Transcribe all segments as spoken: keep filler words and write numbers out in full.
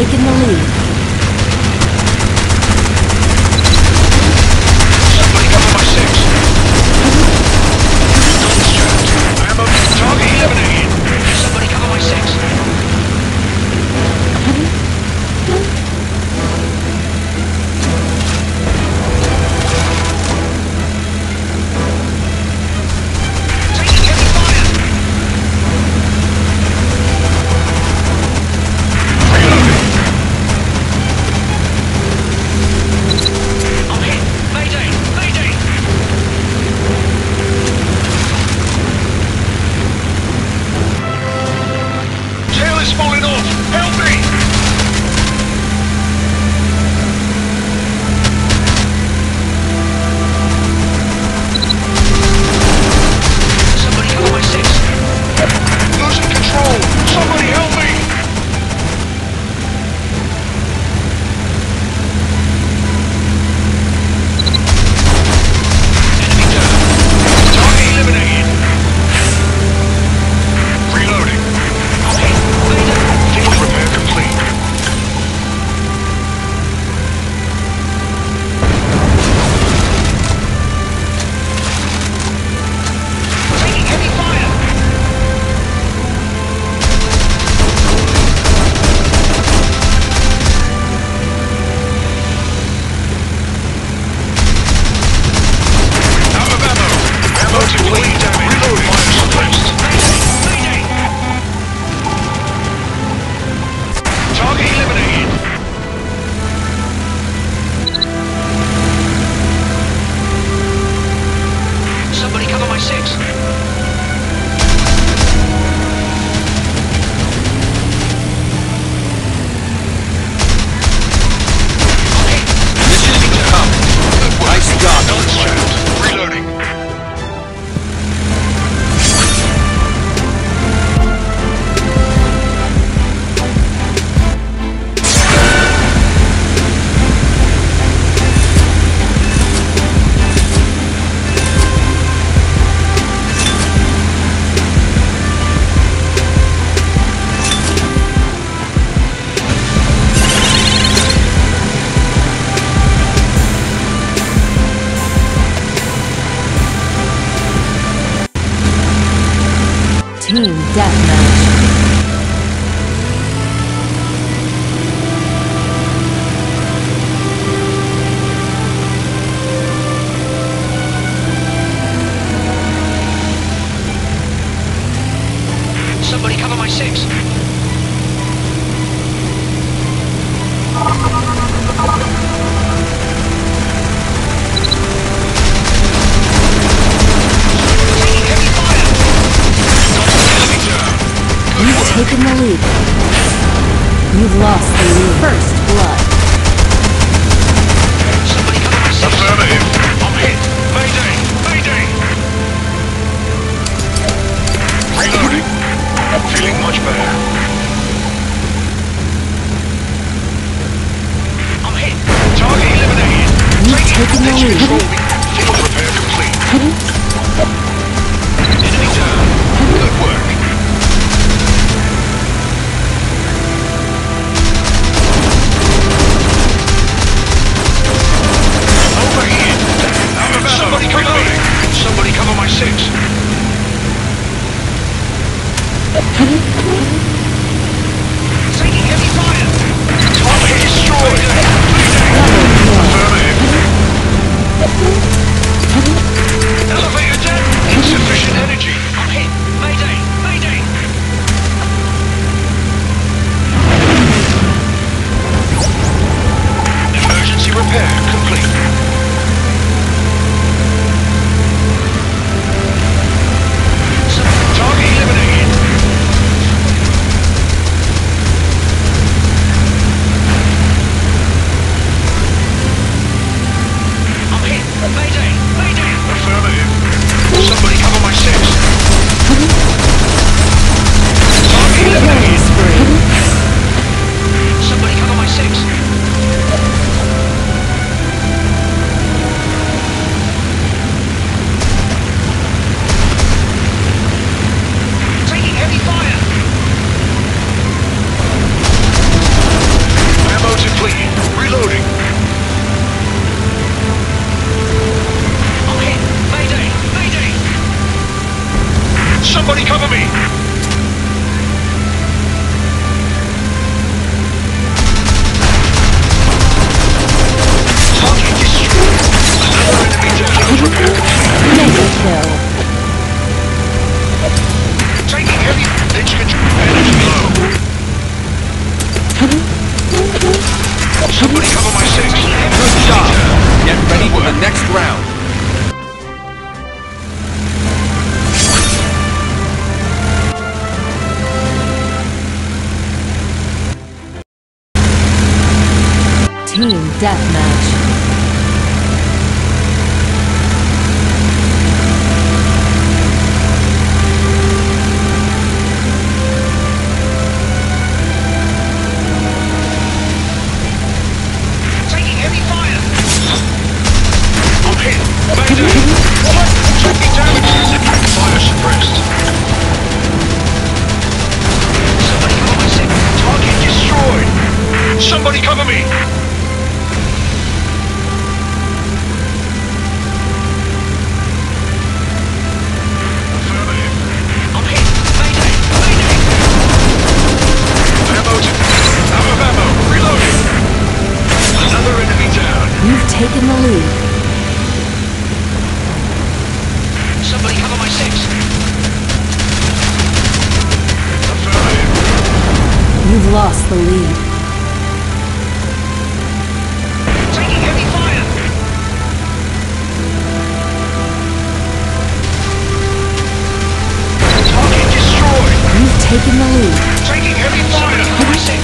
taken the lead. Somebody cover my six. Ammo. Target eliminated. Somebody cover my six. Team Deathmatch. Somebody cover my six. You've taken the lead. You've lost the lead. First blood. Somebody cover my six. Affirmative. I'm hit. Mayday. Mayday. Reloading. I'm feeling much better. I'm hit. Target eliminated. You've taken the lead. Field repair complete. Enemy down. Good work. Somebody cover me! Somebody cover my six! Taking heavy fire! Target destroyed! Affirmative! Elevator down! Insufficient energy! I'm hit! Mayday! Mayday! Emergency repair complete. Target eliminated. Target destroyed. Another enemy down. Field repair complete. Mega kill. Taking heavy pitch control. Energy low. Somebody cover my six. Good job. Get ready for the next round. Team deathmatch. Taking heavy fire. I'm hit. Mayday. What? Taking damage. Fire suppressed. Somebody cover my six. Target destroyed. Somebody cover me. Affirmative. I'm hit. Mayday. Mayday. Ammo to... Out of ammo. Reloading. Another enemy down. You've taken the lead. Somebody cover my six. Affirmative. You've lost the lead. Taking heavy fire. Target destroyed. You've taken the lead. Taking heavy fire. Cover my six.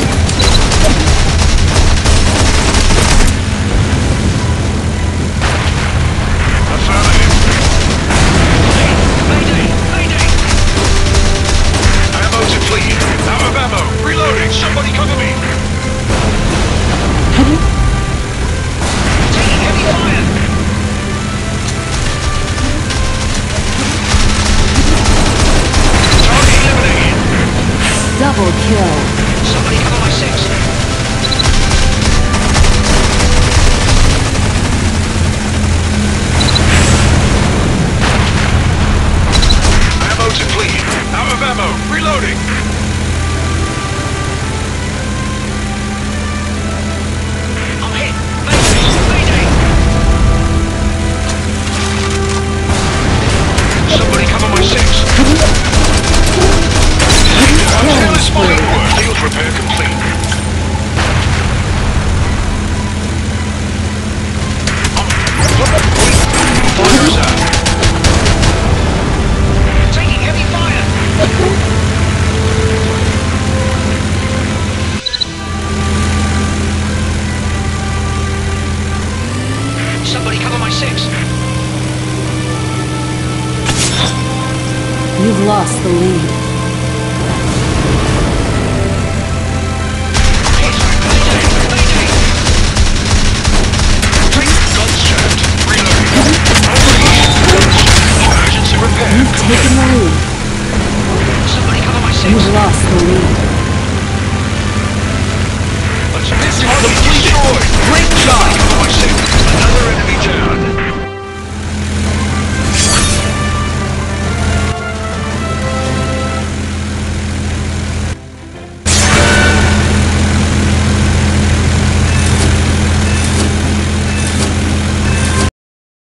Affirmative. Mayday. Mayday. Ammo depleted. Out of ammo. Reloading. Somebody cover me. Taking heavy fire. Target eliminated. Double kill. Somebody cover my six. Ammo depleted. Out of ammo. Reloading. I'm hit. Mayday. Mayday. Somebody cover my six. Careless fire. Field repair complete. Fire's out. Taking heavy fire. Somebody cover my six. You've lost the lead. Hit. Mayday. Mayday. Take guns jammed. Reloading. Overheat. Guns jammed. Emergency repair. You've taken the lead. Somebody cover my six. You've lost the lead. Let's miss target